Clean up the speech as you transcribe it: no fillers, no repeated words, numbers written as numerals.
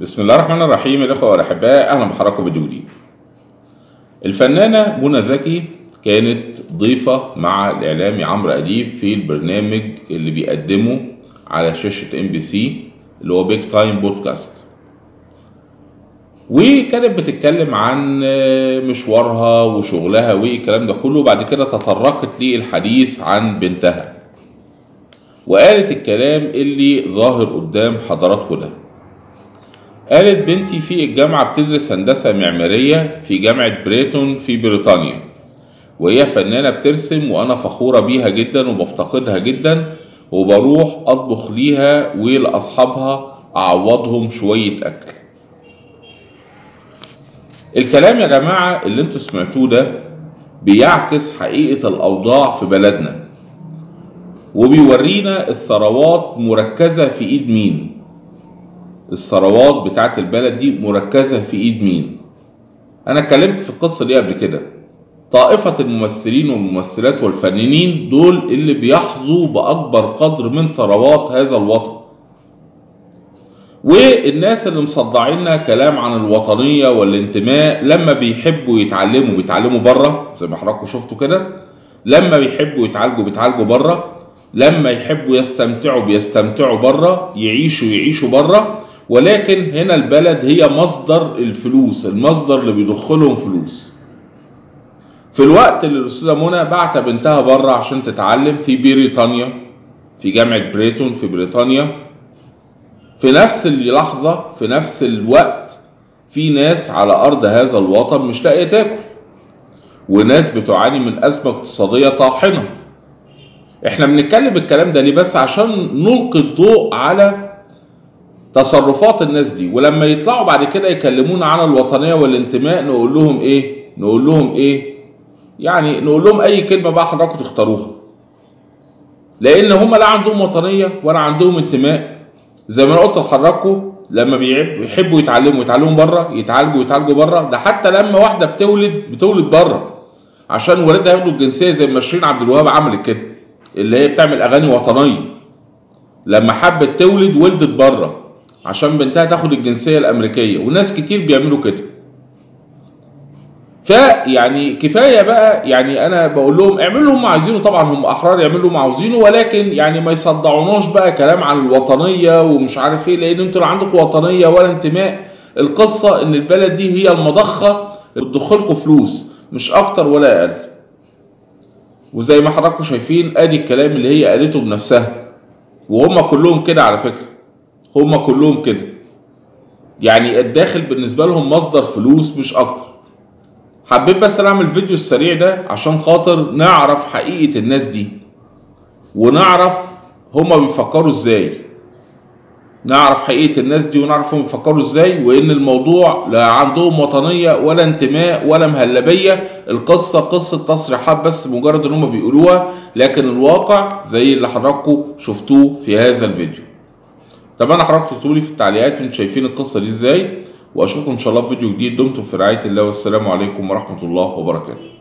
بسم الله الرحمن الرحيم. الأخوة والأحباء، أهلا بحضراتكم في فيديو جديد. الفنانة منى زكي كانت ضيفة مع الإعلامي عمرو أديب في البرنامج اللي بيقدمه على شاشة MBC اللي هو بيج تايم بودكاست، وكانت بتتكلم عن مشوارها وشغلها والكلام ده كله. بعد كده تطرقت للحديث عن بنتها وقالت الكلام اللي ظاهر قدام حضراتكم ده. قالت: بنتي في الجامعة بتدرس هندسة معمارية في جامعة بريتون في بريطانيا، وهي فنانة بترسم، وأنا فخورة بيها جدا وبفتقدها جدا، وبروح أطبخ ليها ولأصحابها أعوضهم شوية أكل. الكلام يا جماعة اللي انتوا سمعتوه ده بيعكس حقيقة الأوضاع في بلدنا، وبيورينا الثروات مركزة في إيد مين. الثروات بتاعت البلد دي مركزة في ايد مين؟ انا اتكلمت في القصة دي قبل كده. طائفة الممثلين والممثلات والفنانين دول اللي بيحظوا بأكبر قدر من ثروات هذا الوطن، والناس اللي مصدعيننا كلام عن الوطنية والانتماء لما بيحبوا بيتعلموا بره، زي ما حضراتكم شفتوا كده. لما بيحبوا يتعالجوا بيتعالجوا بره، لما يحبوا يستمتعوا بيستمتعوا بره، يعيشوا بره. ولكن هنا البلد هي مصدر الفلوس، المصدر اللي بيدخلهم فلوس. في الوقت اللي الأستاذة منى بعت بنتها بره عشان تتعلم في بريطانيا في جامعة بريتون في بريطانيا، في نفس اللحظة في نفس الوقت في ناس على أرض هذا الوطن مش لاقية تاكل، وناس بتعاني من أزمة اقتصادية طاحنة. احنا بنتكلم الكلام ده ليه؟ بس عشان نلقي الضوء على تصرفات الناس دي، ولما يطلعوا بعد كده يكلمونا عن الوطنية والانتماء نقول لهم ايه؟ يعني نقول لهم اي كلمة بقى حضراتكم تختاروها، لان هم لا عندهم وطنية ولا عندهم انتماء. زي ما انا قلت لحضراتكم، لما بيحبوا يتعلموا بره، يتعالجوا بره. ده حتى لما واحدة بتولد بره عشان والدها ياخدوا الجنسية، زي ما شيرين عبد الوهاب عملت كده، اللي هي بتعمل اغاني وطنية. لما حبت تولد ولدت بره عشان بنتها تاخد الجنسية الأمريكية، وناس كتير بيعملوا كده. فيعني كفاية بقى. يعني أنا بقول لهم اعملوا اللي هم عايزينه، طبعا هم أحرار يعملوا اللي هم عاوزينه، ولكن يعني ما يصدعوناش بقى كلام عن الوطنية ومش عارف إيه، لأن أنتوا لا عندكم وطنية ولا انتماء. القصة إن البلد دي هي المضخة اللي بتدخلكم فلوس، مش أكتر ولا أقل. وزي ما حضراتكم شايفين أدي الكلام اللي هي قالته بنفسها، وهم كلهم كده على فكرة، هم كلهم كده. يعني الداخل بالنسبة لهم مصدر فلوس مش اكتر. حبيت بس اعمل الفيديو السريع ده عشان خاطر نعرف حقيقة الناس دي، ونعرف هم بيفكروا ازاي. نعرف حقيقة الناس دي ونعرف هم بيفكروا ازاي، وان الموضوع لا عندهم وطنية ولا انتماء ولا مهلبية. القصة قصة تصريحات بس، مجرد ان هم بيقولوها، لكن الواقع زي اللي حضراتكم شفتوه في هذا الفيديو. طبعا حضراتكم تكتبوا لي في التعليقات انتوا شايفين القصه دي ازاي، واشوفكم ان شاء الله في فيديو جديد. دمتم في رعايه الله، والسلام عليكم ورحمه الله وبركاته.